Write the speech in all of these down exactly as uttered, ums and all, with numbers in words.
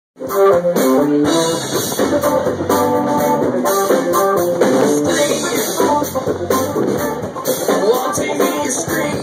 Wanting me to scream.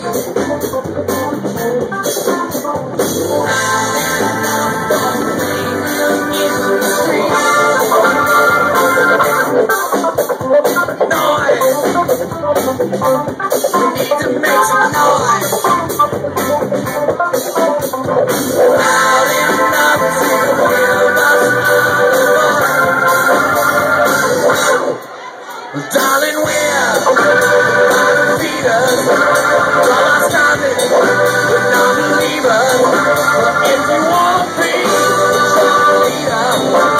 Darling, we're Phyrst, all our starving, but non-believers. If you want to be a leader,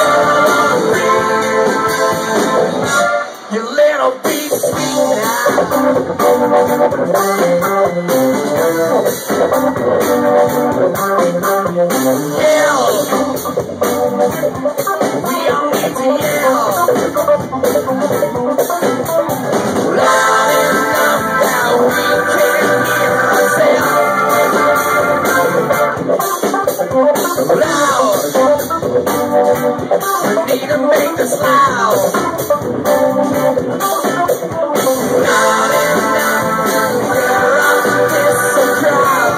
you little be sweet now. Yell, we all need to yell. Loud enough that we can hear ourselves. Loud. We need to make this loud. Loud enough to hear us kiss the crowd.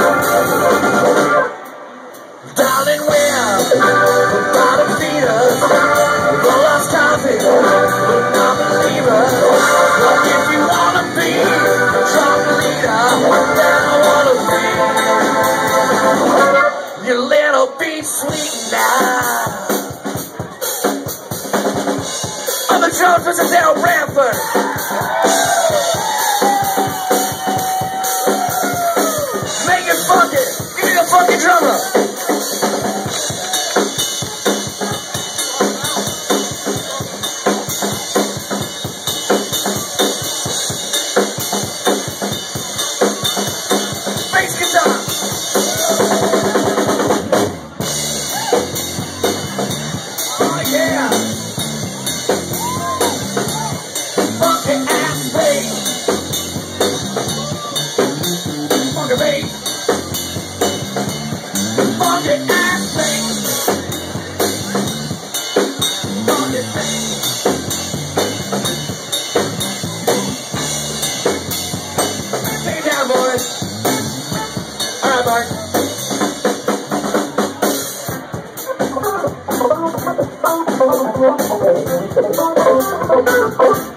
Darling, we're about to feed us. We're lost coffee, but not believers. If you wanna be a strong leader, then I wanna be your little bit sweet now. Other Jones versus Daubert. Make it funky. Give me the funky drummer. All right, Mark.